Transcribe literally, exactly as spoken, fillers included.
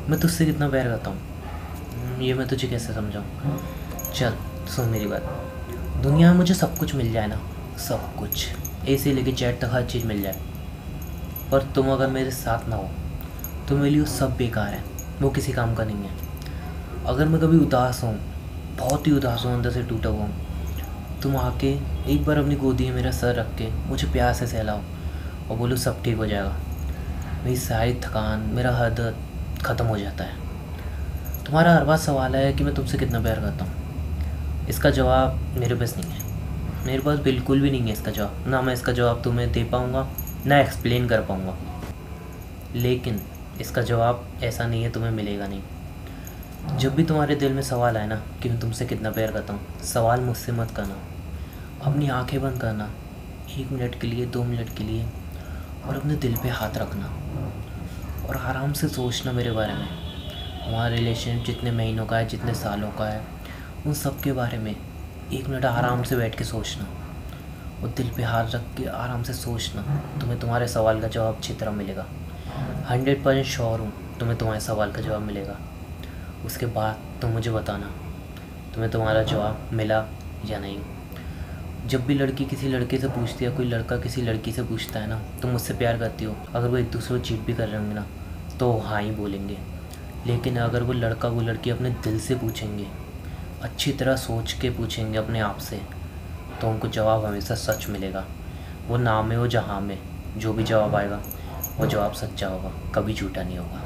मैं तुझसे कितना प्यार करता हूँ ये मैं तुझे कैसे समझाऊँ। चल सुन मेरी बात। दुनिया में मुझे सब कुछ मिल जाए ना, सब कुछ, ए से लेके जेड तक हर चीज़ मिल जाए, पर तुम अगर मेरे साथ ना हो तो मेरे लिए वो सब बेकार है, वो किसी काम का नहीं है। अगर मैं कभी उदास हूँ, बहुत ही उदास हूँ, अंदर से टूटा हुआ हूँ, तुम आके एक बार अपनी गोदी में मेरा सर रख के मुझे प्यार से सहलाओ और बोलो सब ठीक हो जाएगा। मेरी सारी थकान, मेरा हर दर्द ख़त्म हो जाता है। तुम्हारा हर बार सवाल है कि मैं तुमसे कितना प्यार करता हूँ। इसका जवाब मेरे पास नहीं है, मेरे पास बिल्कुल भी नहीं है इसका जवाब। ना मैं इसका जवाब तुम्हें दे पाऊँगा, ना एक्सप्लेन कर पाऊँगा। लेकिन इसका जवाब ऐसा नहीं है, तुम्हें मिलेगा नहीं। जब भी तुम्हारे दिल में सवाल आए ना कि मैं तुमसे कितना प्यार करता हूँ, सवाल मुझसे मत करना। अपनी आंखें बंद करना एक मिनट के लिए, दो मिनट के लिए, और अपने दिल पे हाथ रखना और आराम से सोचना मेरे बारे में। हमारा रिलेशन जितने महीनों का है, जितने सालों का है, उन सब के बारे में एक मिनट आराम से बैठ के सोचना और दिल पे हाथ रख के आराम से सोचना। तुम्हें तुम्हारे सवाल का जवाब अच्छी तरह मिलेगा। हंड्रेड परसेंट श्योर हूँ तुम्हें तुम्हारे सवाल का जवाब मिलेगा। उसके बाद तुम मुझे बताना तुम्हें तुम्हारा जवाब मिला या नहीं। जब भी लड़की किसी लड़के से पूछती है, कोई लड़का किसी लड़की से पूछता है ना तुम मुझसे प्यार करती हो, अगर वो एक दूसरे को चीट भी कर रहे होंगे ना तो हाँ ही बोलेंगे। लेकिन अगर वो लड़का वो लड़की अपने दिल से पूछेंगे, अच्छी तरह सोच के पूछेंगे अपने आप से, तो उनको जवाब हमेशा सच मिलेगा। वो ना में, वो जहाँ में, जो भी जवाब आएगा वो जवाब सच्चा होगा, कभी झूठा नहीं होगा।